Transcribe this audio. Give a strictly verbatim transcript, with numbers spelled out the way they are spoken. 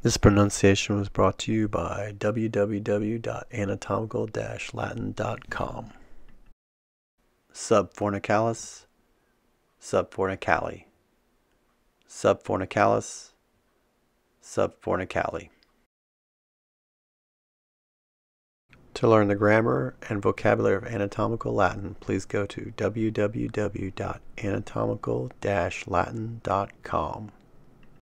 This pronunciation was brought to you by w w w dot anatomical dash latin dot com. Subfornicalis, subfornicali, subfornicalis, subfornicali. To learn the grammar and vocabulary of anatomical Latin, please go to w w w dot anatomical dash latin dot com.